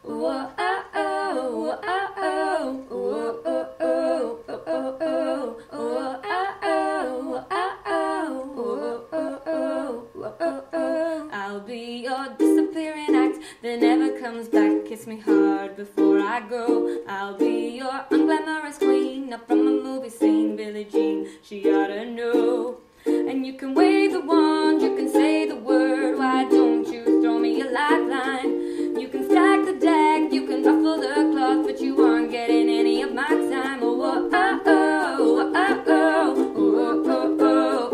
I'll be your disappearing act that never comes back. Kiss me hard before I go. I'll be your unglamorous queen, up from a movie scene. Billie Jean, she ought to know. And you can wave the wand, you can say the word. Why don't you throw me a lifeline? You can stack the deck, you can ruffle the cloth, but you aren't getting any of my time. Oh, oh, oh, oh, oh, oh, oh, oh, oh.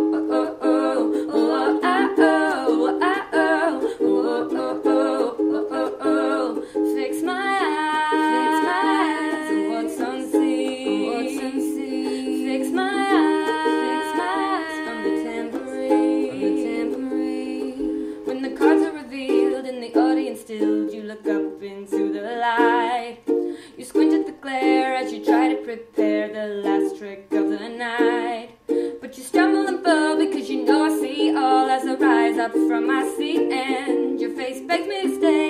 Fix my eyes, what's unseen? Fix my eyes from the tambourine. When the cards are revealed and the audience stilled, you look up into the light. You squint at the glare as you try to prepare the last trick of the night. But you stumble and fall because you know I see all as I rise up from my seat, and your face begs me to stay.